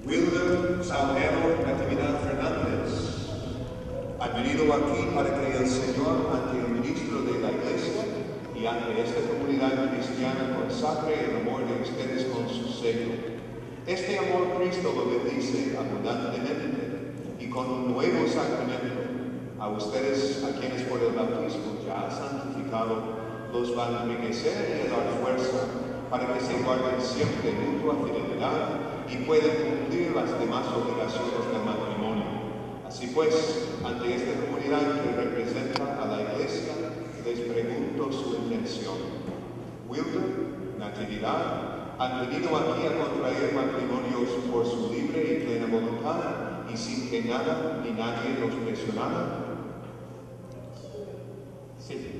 Wilder Saunero Natividad Fernández han venido aquí para que el Señor, ante el ministro de la Iglesia y ante esta comunidad cristiana, consagre el amor de ustedes con su sello. Este amor Cristo lo bendice abundantemente y con un nuevo sacramento. A ustedes, a quienes por el bautismo ya ha santificado, los va a enriquecer y a dar fuerza para que se guarden siempre mutua fidelidad y puedan cumplir las demás obligaciones del matrimonio. Así pues, ante esta comunidad que representa a la Iglesia, les pregunto su intención. Wilder, Natividad, han venido aquí a contraer matrimonios por su libre y plena voluntad y sin que nada ni nadie los presionara. Sí.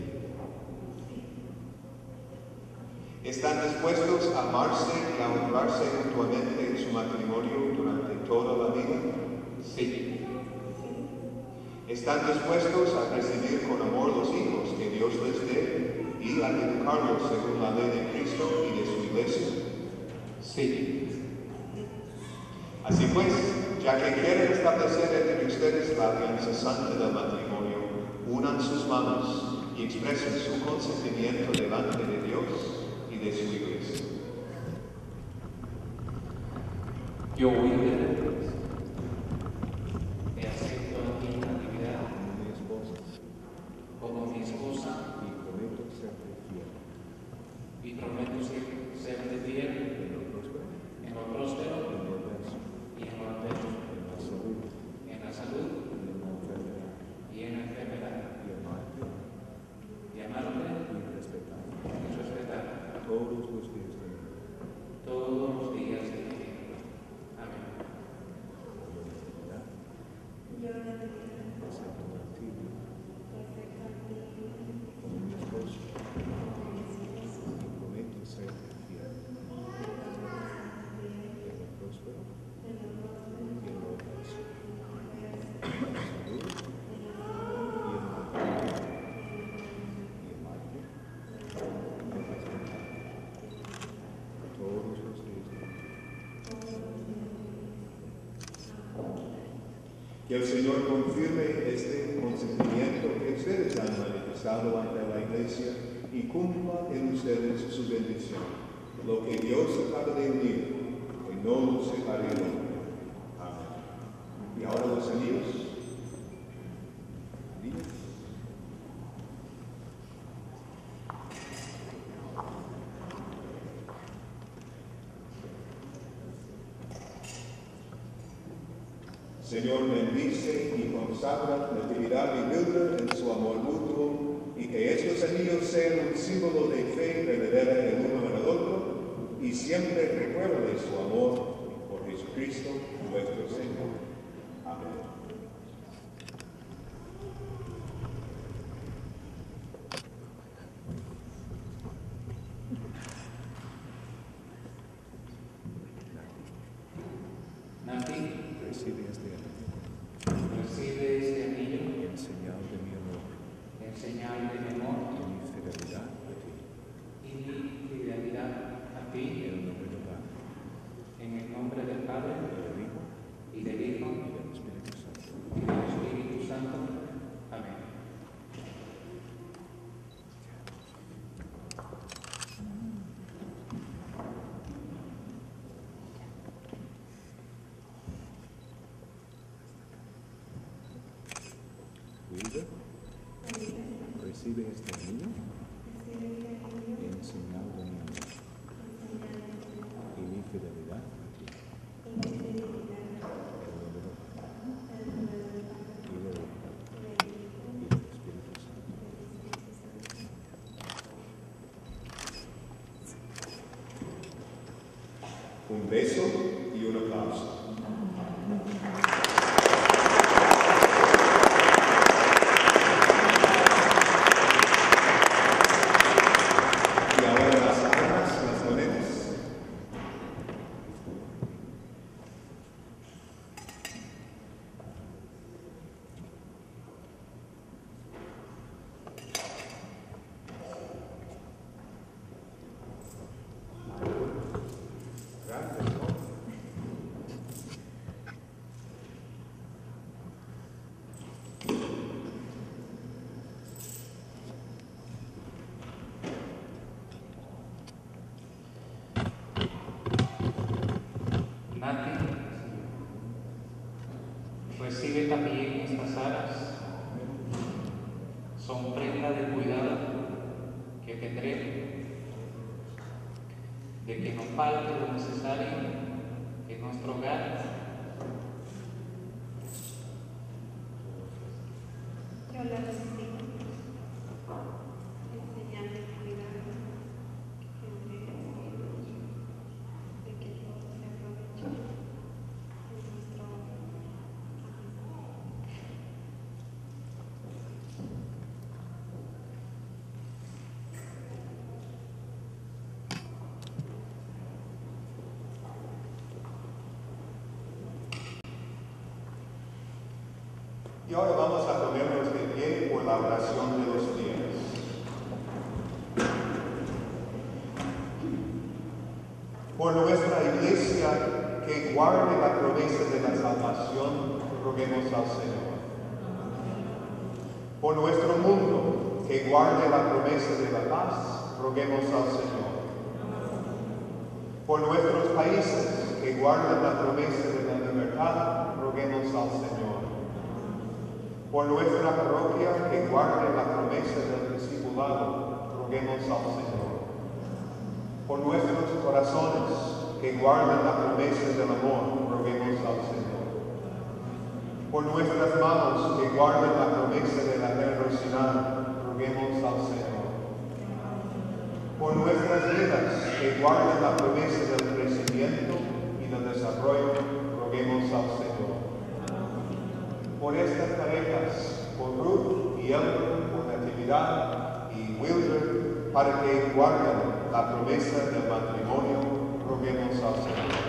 ¿Están dispuestos a amarse y a honrarse mutuamente en su matrimonio durante toda la vida? Sí. ¿Están dispuestos a recibir con amor los hijos que Dios les dé y a educarlos según la ley de Cristo y de su Iglesia? Sí. Así pues, ya que quieren establecer entre ustedes la alianza santa del matrimonio, unan sus manos y expresen su consentimiento delante de Dios y de su Iglesia. Yo, Wilder, te acepto a ti, Natividad, como mi esposa, y prometo serte fiel en lo próspero y en lo adverso, en la salud y en la enfermedad, y amarte y respetar todos los días de mi vida. Amén. Yo, Natividad, acepto a ti como mi esposo y prometo serte fiel en lo próspero y en lo adverso, en la salud y en la enfermedad, y amarte y respetar todos los días de mi vida. Que el Señor confirme este consentimiento que ustedes han manifestado ante la Iglesia y cumpla en ustedes su bendición. Lo que Dios acaba de unir, que no lo separe el hombre. Amén. Y ahora los anillos. Señor, bendice y consagra Natividad y Wilder en su amor mutuo y que estos anillos sean un símbolo de fe verdadera el uno en el otro y siempre recuerde su amor por Jesucristo nuestro Señor. Amén. Recibe este anillo En señal de mi amor y mi fidelidad a ti, en el nombre del Padre, y del Hijo, y del Espíritu Santo. Amén. Wilder, recibe este anillo en señal de mi amor y mi fidelidad a ti. En el nombre del Padre, y del Hijo, y del Espíritu Santo. Un beso y un aplauso. Nati, recibe también estas alas, son prenda de cuidado que tendré, de que no falte lo necesario en nuestro hogar. Yo la recibí, enseñando el cuidado que tendré de que todo se aproveche en nuestro hogar. Y ahora vamos a ponernos de pie por la oración de los días. Por nuestra iglesia que guarde la promesa de la salvación, roguemos al Señor. Por nuestro mundo que guarde la promesa de la paz, roguemos al Señor. Por nuestros países que guarden la promesa de la libertad, roguemos al Señor. Por nuestra parroquia que guarde la promesa del discipulado, roguemos al Señor. Por nuestros corazones que guarden la promesa del amor, roguemos al Señor. Por nuestras manos que guarden la promesa de la generosidad, roguemos al Señor. Por nuestras vidas que guarden la promesa del crecimiento y del desarrollo, roguemos al Señor. Por estas parejas, por Ruth y Elmer, por Natividad y Wilder, para que guarden la promesa del matrimonio, roguemos al Señor.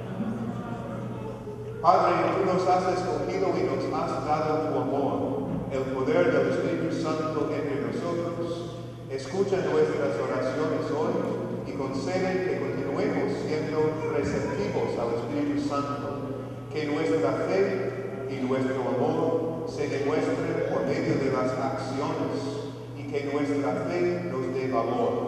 Padre, tú nos has escogido y nos has dado tu amor, el poder del Espíritu Santo entre nosotros. Escucha nuestras oraciones hoy y concede que continuemos siendo receptivos al Espíritu Santo, que nuestra fe y nuestro amor se demuestre por medio de las acciones y que nuestra fe nos dé valor.